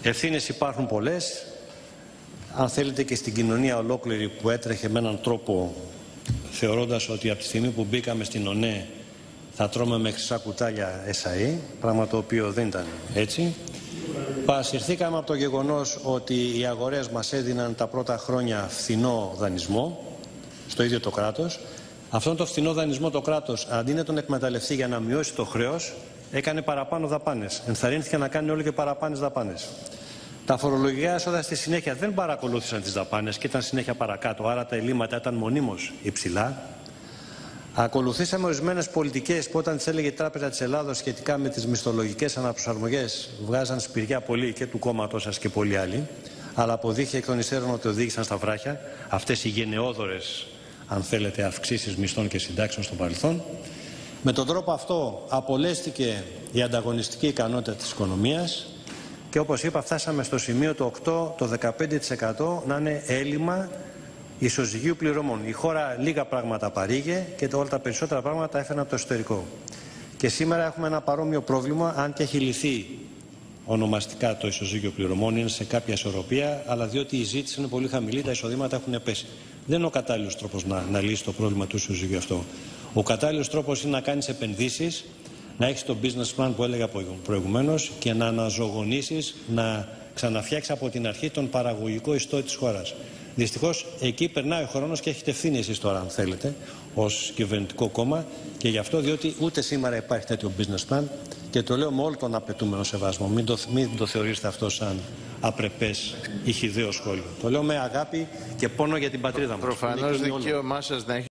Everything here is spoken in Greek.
Ευθύνες υπάρχουν πολλές, αν θέλετε και στην κοινωνία ολόκληρη που έτρεχε με έναν τρόπο θεωρώντας ότι από τη στιγμή που μπήκαμε στην ΟΝΕ θα τρώμε με χρυσά κουτάλια ΕΣΑΗ, πράγμα το οποίο δεν ήταν έτσι. Παρασυρθήκαμε από το γεγονός ότι οι αγορές μας έδιναν τα πρώτα χρόνια φθηνό δανεισμό στο ίδιο το κράτος. Αυτόν το φθηνό δανεισμό το κράτος, αντί να τον εκμεταλλευτεί για να μειώσει το χρέος, έκανε παραπάνω δαπάνες. Ενθαρρύνθηκε να κάνει όλο και παραπάνες δαπάνες. Τα φορολογικά έσοδα στη συνέχεια δεν παρακολούθησαν τις δαπάνες και ήταν συνέχεια παρακάτω, άρα τα ελλείμματα ήταν μονίμως υψηλά. Ακολουθήσαμε ορισμένες πολιτικές που όταν τις έλεγε η Τράπεζα της Ελλάδος σχετικά με τις μισθολογικές αναπροσαρμογές βγάζαν σπηριά πολλοί και του κόμματός σας και πολλοί άλλοι, αλλά αποδείχθηκε εκ των υστέρων ότι οδήγησαν στα βράχια αυτές οι γενναιόδορες, αν θέλετε, αυξήσεις μισθών και συντάξεων στο παρελθόν. Με τον τρόπο αυτό απολέστηκε η ανταγωνιστική ικανότητα της οικονομίας και όπως είπα φτάσαμε στο σημείο το 15% να είναι έλλειμμα ισοζυγίου πληρωμών. Η χώρα λίγα πράγματα παρήγε και όλα τα περισσότερα πράγματα τα έφεραν από το εσωτερικό. Και σήμερα έχουμε ένα παρόμοιο πρόβλημα, αν και έχει λυθεί ονομαστικά το ισοζύγιο πληρωμών, είναι σε κάποια ισορροπία, αλλά διότι η ζήτηση είναι πολύ χαμηλή, τα εισοδήματα έχουν πέσει. Δεν είναι ο κατάλληλος τρόπος να λύσει το πρόβλημα του ισοζυγίου αυτό. Ο κατάλληλος τρόπος είναι να κάνεις επενδύσεις, να έχεις το business plan που έλεγα προηγουμένως και να αναζωογονήσεις, να ξαναφτιάξεις από την αρχή τον παραγωγικό ιστό της χώρας. Δυστυχώς εκεί περνάει ο χρόνος και έχετε ευθύνη εσείς τώρα, αν θέλετε, ως κυβερνητικό κόμμα, και γι' αυτό διότι ούτε σήμερα υπάρχει τέτοιο business plan και το λέω με όλο τον απαιτούμενο σεβασμό. Μην το θεωρήσετε αυτό σαν απρεπές ή χυδαίο σχόλιο. Το λέω με αγάπη και πόνο για την πατρίδα μας. Προφανώς δικαίωμά σας να